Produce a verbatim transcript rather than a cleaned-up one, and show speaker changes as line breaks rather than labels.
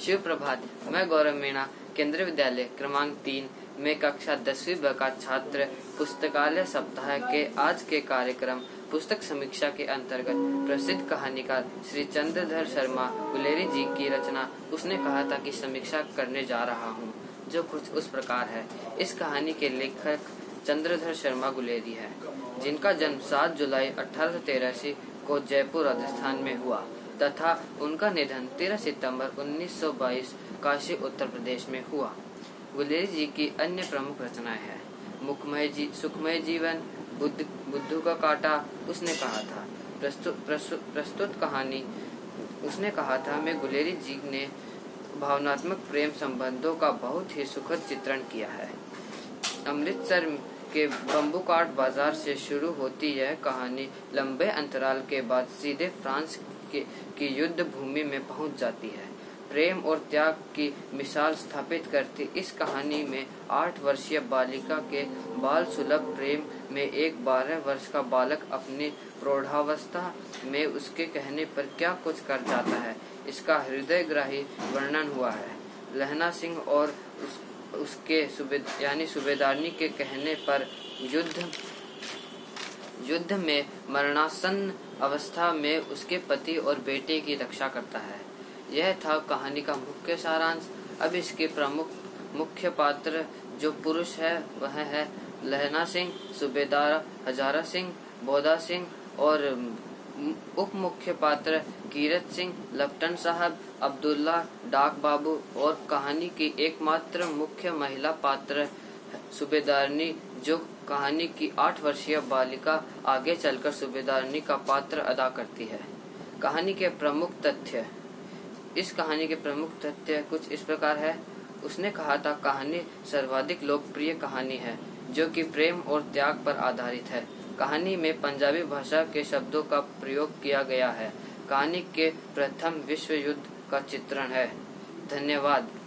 शिव प्रभात। मैं गौरव मीणा केंद्रीय विद्यालय क्रमांक तीन में कक्षा दसवीं ब का छात्र पुस्तकालय सप्ताह के आज के कार्यक्रम पुस्तक समीक्षा के अंतर्गत प्रसिद्ध कहानीकार श्री चंद्रधर शर्मा गुलेरी जी की रचना उसने कहा था कि समीक्षा करने जा रहा हूँ, जो कुछ उस प्रकार है। इस कहानी के लेखक चंद्रधर शर्मा गुलेरी है, जिनका जन्म सात जुलाई अठारह सौ तिरासी को जयपुर राजस्थान में हुआ तथा उनका निधन तेरह सितंबर उन्नीस सौ बाईस काशी उत्तर प्रदेश में हुआ। गुलेरी जी की अन्य प्रमुख रचनाएं हैं मुखमय जी सुखमय जीवन, बुद्ध बुद्धू का कांटा उसने कहा था। प्रस्तुत प्रस्तुत प्रस्तुत कहानी उसने कहा था में गुलेरी जी ने भावनात्मक प्रेम संबंधों का बहुत ही सुखद चित्रण किया है। अमृतसर के बम्बू काट बाजार से शुरू होती यह कहानी लंबे अंतराल के बाद सीधे फ्रांस के की युद्ध भूमि में पहुंच जाती है। प्रेम और त्याग की मिसाल स्थापित करती इस कहानी में आठ वर्षीय बालिका के बाल सुलभ प्रेम में एक बारह वर्ष का बालक अपनी प्रौढ़ावस्था में उसके कहने पर क्या कुछ कर जाता है, इसका हृदयग्राही वर्णन हुआ है। लहना सिंह और उस, उसके सुबेद यानी सूबेदारनी के कहने पर युद्ध युद्ध में मरणासन्न अवस्था में उसके पति और बेटे की रक्षा करता है। यह था कहानी का मुख्य सारांश। अब इसके प्रमुख मुख्य पात्र जो पुरुष है वह है लहना सिंह, सूबेदार हजारा सिंह, बोधा सिंह और उप मुख्य पात्र कीरत सिंह, लप्टन साहब, अब्दुल्ला, डाक बाबू और कहानी की एकमात्र मुख्य महिला पात्र सूबेदारनी, जो कहानी की आठ वर्षीय बालिका आगे चलकर सूबेदारनी का पात्र अदा करती है। कहानी के प्रमुख तथ्य इस कहानी के प्रमुख तथ्य कुछ इस प्रकार है। उसने कहा था कहानी सर्वाधिक लोकप्रिय कहानी है जो कि प्रेम और त्याग पर आधारित है। कहानी में पंजाबी भाषा के शब्दों का प्रयोग किया गया है। कहानी के प्रथम विश्व युद्ध का चित्रण है। धन्यवाद।